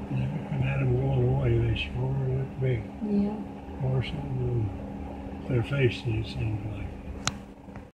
And had them going away, they sure look big. Yeah. Or something on their faces, it seems like.